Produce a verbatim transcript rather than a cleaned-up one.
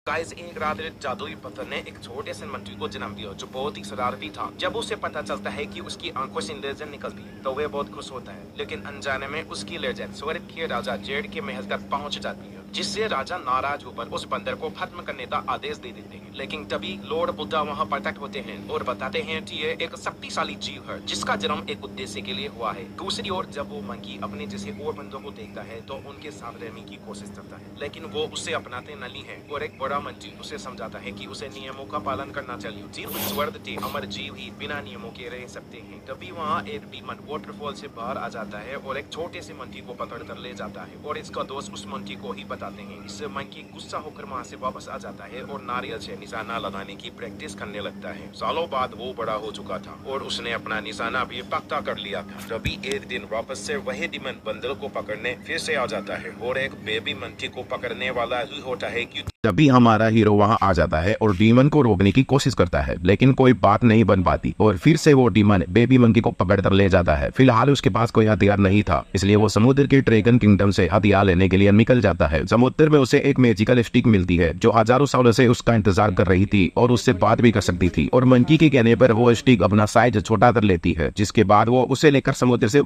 Guys, एक रात जादुई पत्थर ने एक छोटे से मंत्री को जन्म दिया जो बहुत ही शरारती था। जब उसे पता चलता है कि उसकी आंखों से लेजर निकलती है तो वह बहुत खुश होता है, लेकिन अनजाने में उसकी लेजर स्वर्ग के राजा जेड के महल तक पहुंच जाती है, जिससे राजा नाराज होकर उस बंदर को खत्म करने का आदेश दे देते हैं। लेकिन तभी लॉर्ड बुद्धा वहां प्रकट होते हैं और बताते हैं कि ये एक शक्तिशाली जीव है जिसका जन्म एक उद्देश्य के लिए हुआ है। दूसरी ओर जब वो मंकी अपने जैसे और बंदों को देखता है तो उनके साथ रहने की कोशिश करता है, लेकिन वो उसे अपनाते नहीं है और एक बड़ा मंत्री उसे समझाता है कि उसे नियमों का पालन करना चाहिए। जीव स्वर्ग थे, अमर जीव ही बिना नियमों के रह सकते हैं। तभी वहाँ एक डीमन वाटरफॉल से बाहर आ जाता है और एक छोटे से मंकी को पकड़ कर ले जाता है और इसका दोस्त उस मंकी को ही बताते हैं। इससे मंकी गुस्सा होकर वहाँ से वापस आ जाता है और नारियल से निशाना लगाने की प्रैक्टिस करने लगता है। सालों बाद वो बड़ा हो चुका था और उसने अपना निशाना भी पक्का कर लिया था। तभी एक दिन वापस से वही डीमन बंदर को पकड़ने फिर से आ जाता है और एक बेबी मंकी को पकड़ने वाला ही होता है कि तभी हमारा हीरो वहां आ जाता है और डीमन को रोकने की कोशिश करता है, लेकिन कोई बात नहीं बन पाती और फिर से वो डीमन बेबी मंकी को पकड़ कर ले जाता है। फिलहाल उसके पास कोई हथियार नहीं था, इसलिए वो समुद्र के ड्रैगन किंगडम से हथियार लेने के लिए निकल जाता है। समुद्र में उसे एक मैजिकल स्टिक मिलती है जो हजारों सालों से उसका इंतजार कर रही थी और उससे बात भी कर सकती थी और मंकी के कहने पर वो स्टिक अपना साइज छोटा कर लेती है, जिसके बाद वो उसे लेकर समुद्र से